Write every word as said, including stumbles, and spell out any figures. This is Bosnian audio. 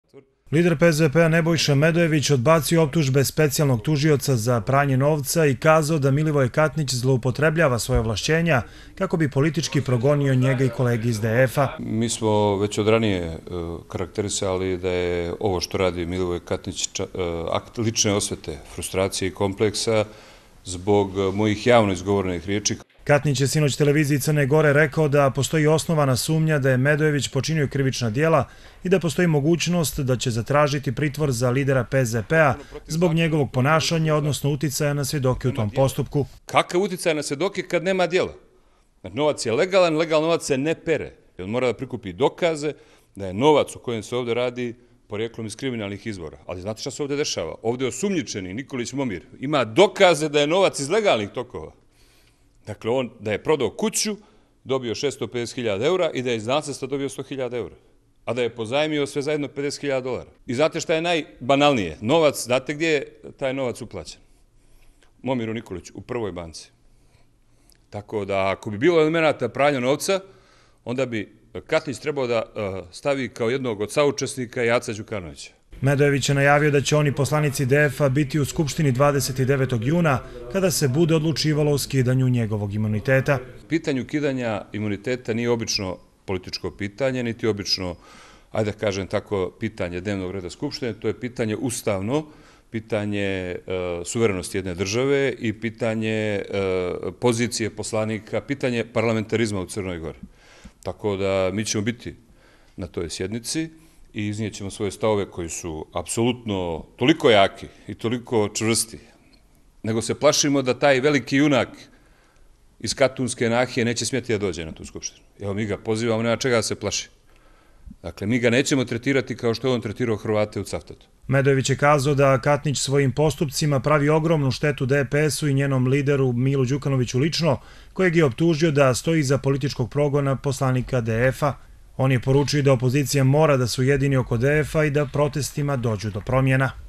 Lider P Z P-a Nebojša Medojević odbacio optužbe specijalnog tužioca za pranje novca i kazao da Milivoje Katnić zloupotrebljava svoje ovlašćenja kako bi politički progonio njega i kolegi iz D F-a. Mi smo već od ranije karakterisali da je ovo što radi Milivoje Katnić akt lične osvete, frustracije i kompleksa zbog mojih javno izgovorenih riječi. Katnić je sinoć televiziji Crne Gore rekao da postoji osnovana sumnja da je Medojević počinio krivična djela i da postoji mogućnost da će zatražiti pritvor za lidera P Z P-a zbog njegovog ponašanja, odnosno uticaja na svjedoke u tom postupku. Kakav uticaj na svjedoke kad nema djela? Novac je legalan, legalan novac se ne pere. On mora da prikupi dokaze da je novac u kojem se ovdje radi porijeklom iz kriminalnih izvora. Ali znate šta se ovdje dešava? Ovdje je osumnjičeni Nikolić Momir. Ima dokaze da je novac iz legalnih tokova. Dakle, on da je prodao kuću, dobio šesto pedeset hiljada eura i da je iz nasljedstva dobio sto hiljada eura. A da je pozajmio sve zajedno pedeset hiljada dolara. I znate šta je najbanalnije? Novac, znate gdje je taj novac uplaćen? Momiru Nikoliću, u Prvoj banci. Tako da, ako bi bilo elemenata pranja novca, onda bi Katnić trebao da stavi kao jednog od saučesnika Jaca Đukanovića. Medojević je najavio da će oni poslanici D F-a biti u Skupštini dvadeset devetog juna kada se bude odlučivalo o skidanju njegovog imuniteta. Pitanje ukidanja imuniteta nije obično političko pitanje, niti obično, ajde da kažem tako, pitanje dnevnog reda Skupštine, to je pitanje ustavno, pitanje suverenosti jedne države i pitanje pozicije poslanika, pitanje parlamentarizma u Crnoj Gori. Tako da mi ćemo biti na toj sjednici i iznijet ćemo svoje stavove koji su apsolutno toliko jaki i toliko čvrsti, nego se plašimo da taj veliki junak iz Katunske nahije neće smjeti da dođe na tu skupštinu. Evo, mi ga pozivamo, nema čega da se plaši. Dakle, mi ga nećemo tretirati kao što je on tretirao Hrvate u Cavtatu. Medojević je kazao da Katnić svojim postupcima pravi ogromnu štetu D P S-u i njenom lideru Milu Đukanoviću lično, kojeg je optužio da stoji iza političkog progona poslanika D F-a. On je poručio da opozicija mora da su jedini oko D F-a i da protestima dođu do promjena.